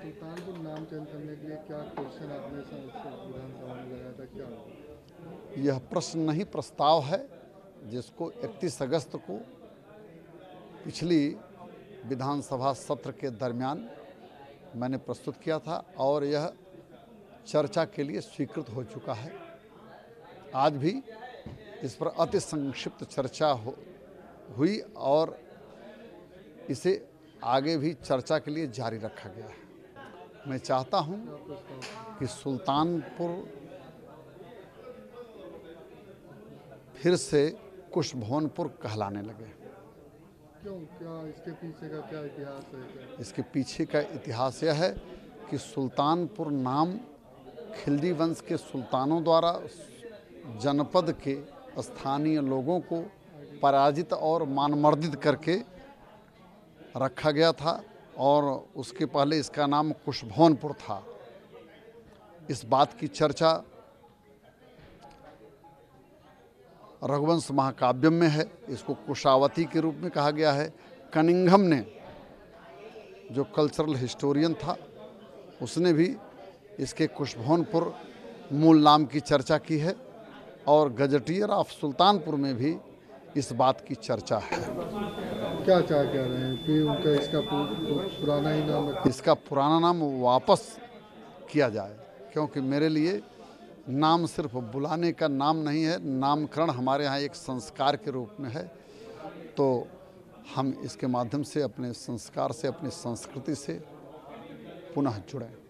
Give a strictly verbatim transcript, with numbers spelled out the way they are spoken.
सुल्तानपुर नाम चयन करने के लिए क्या क्वेश्चन आपने विधानसभा में लगाया था, क्या? यह प्रश्न नहीं, प्रस्ताव है जिसको इकतीस अगस्त को पिछली विधानसभा सत्र के दरमियान मैंने प्रस्तुत किया था और यह चर्चा के लिए स्वीकृत हो चुका है। आज भी इस पर अति संक्षिप्त चर्चा हो हुई और इसे आगे भी चर्चा के लिए जारी रखा गया है। मैं चाहता हूं कि सुल्तानपुर फिर से कुशभवनपुर कहलाने लगे। क्यों? क्या इसके पीछे का क्या इतिहास है? क्या? इसके पीछे का इतिहास यह है कि सुल्तानपुर नाम खिलजी वंश के सुल्तानों द्वारा जनपद के स्थानीय लोगों को पराजित और मानमर्दित करके रखा गया था और उसके पहले इसका नाम कुशभवनपुर था। इस बात की चर्चा रघुवंश महाकाव्यम में है। इसको कुशावती के रूप में कहा गया है। कनिंघम ने, जो कल्चरल हिस्टोरियन था, उसने भी इसके कुशभवनपुर मूल नाम की चर्चा की है और गजटियर ऑफ सुल्तानपुर में भी इस बात की चर्चा है। क्या चाह क्या रहे हैं कि उनका इसका पुराना ही नाम रखें? इसका पुराना नाम वापस किया जाए, क्योंकि मेरे लिए नाम सिर्फ बुलाने का नाम नहीं है, नामकरण हमारे यहाँ एक संस्कार के रूप में है। तो हम इसके माध्यम से अपने संस्कार से, अपनी संस्कृति से पुनः जुड़ें।